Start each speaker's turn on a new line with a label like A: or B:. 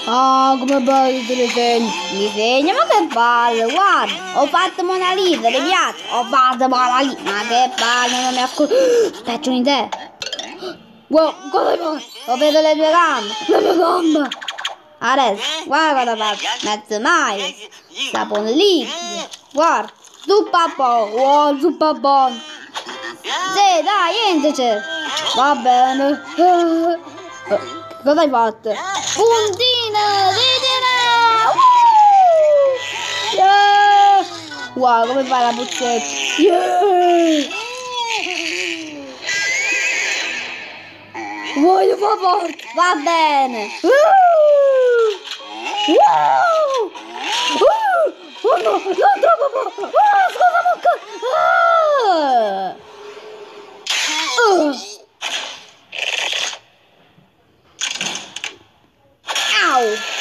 A: Ah, come bello te le segni. Mi segna, ma che palle, guarda. Ho fatto Mona Lisa, ti piace? Ho fatto Mona Lisa. Ma che palle, non mi ascolto. Aspetta un'idea. Wow, cosa hai fatto? Ho vedo le tue gambe. Le mie gambe. Adesso, guarda cosa faccio. Mezzo maio. Sapone liquido. Guarda. Zuppa buono. Wow, zuppa buono. Sì, dai, entraci. Va bene. Cosa hai fatto? Puntine, ditine! Yeah! Wow, come fa la puzzetta? Yeah! Voglio fa forte! Va bene! Oh no, non troppo poco! Scusa, Mucca! Au!